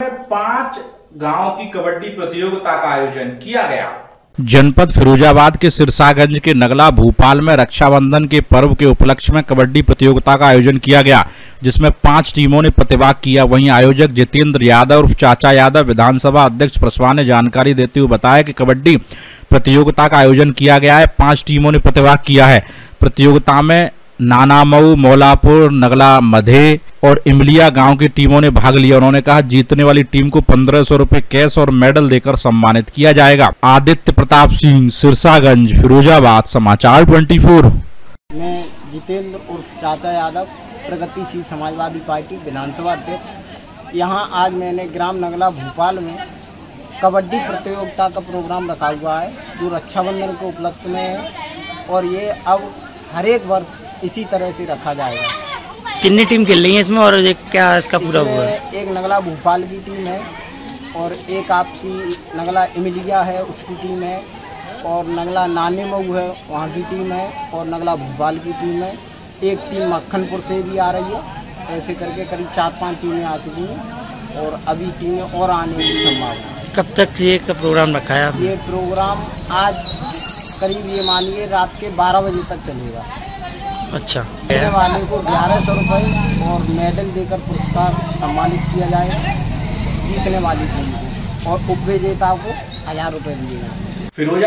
5 गांव की कबड्डी प्रतियोगिता का आयोजन किया गया। जनपद फिरोजाबाद के सिरसागंज के नगला भूपाल में रक्षाबंधन के पर्व के उपलक्ष्य में कबड्डी प्रतियोगिता का आयोजन किया गया, जिसमें 5 टीमों ने प्रतिभाग किया। वहीं आयोजक जितेंद्र यादव और चाचा यादव विधानसभा अध्यक्ष प्रसवा ने जानकारी देते हुए बताया कि कबड्डी प्रतियोगिता का आयोजन किया गया है। 5 टीमों ने प्रतिभाग किया है। प्रतियोगिता में नानामऊ, मौलापुर, नगला मधे और इमलिया गांव की टीमों ने भाग लिया। उन्होंने कहा जीतने वाली टीम को 1500 रुपए कैश और मेडल देकर सम्मानित किया जाएगा। आदित्य प्रताप सिंह, सिरसागंज, फिरोजाबाद, समाचार 24। मैं जितेंद्र उर्फ चाचा यादव, प्रगतिशील समाजवादी पार्टी विधानसभा अध्यक्ष। यहाँ आज मैंने ग्राम नगला भूपाल में कबड्डी प्रतियोगिता का प्रोग्राम रखा हुआ है, जो रक्षाबंधन के उपलक्ष्य में है और ये अब हर एक वर्ष इसी तरह से रखा जाएगा। कितनी टीम खेल रही है इसमें और क्या इसका पूरा हुआ है? एक नगला भोपाल की टीम है और एक आपकी नगला इमलिया है, उसकी टीम है, और नगला नानेमऊ है, वहाँ की टीम है, और नगला भोपाल की टीम है। एक टीम मक्खनपुर से भी आ रही है। ऐसे करके करीब 4-5 टीमें आ चुकी हैं और अभी टीमें और आने की संभावना है। कब तक ये प्रोग्राम रखा है आपने? ये प्रोग्राम आज करीब ये मानिए रात के 12 बजे तक चलेगा। अच्छा। जीतने वाले को 1100 रुपये और मेडल देकर पुरस्कार सम्मानित किया जाएगा जीतने वाली टीम को, और उपविजेता को 1000 रुपये दिए जाएंगे।